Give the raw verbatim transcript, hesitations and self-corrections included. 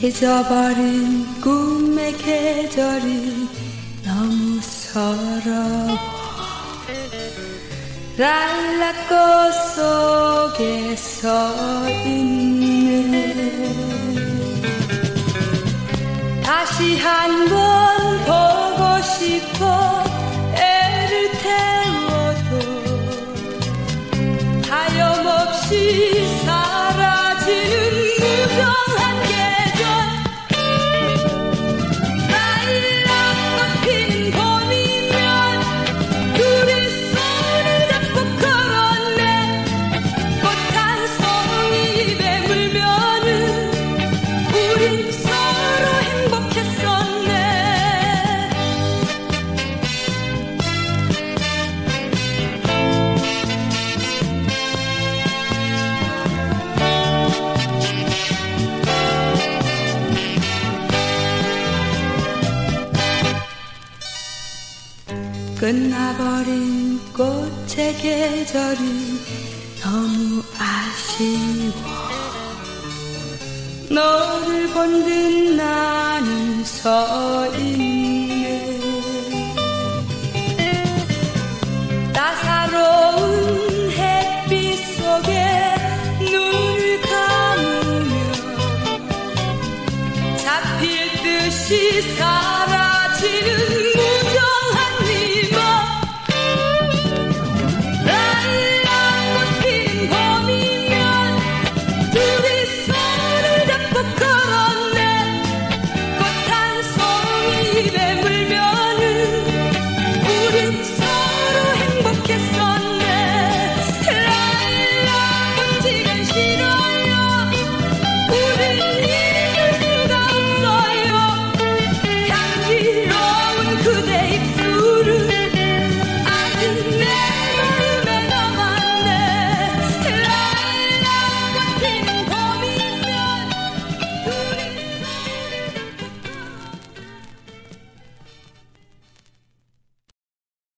잊어버린 꿈의 계절이 너무 서러워. 라일락꽃 속에 서 있네. 다시 한 번 보고 싶어. 애를 태워도 하염없이 사라지는 무정한 계절. 라일락꽃 핀 봄이면 둘이 손을 잡고 걸었네. 꽃 한 송이 입에 물면은 우린 서로 행복했었네. 끝나버린 꽃의 계절이 너무 아쉬워. 너를 본 듯 나는 서 있네.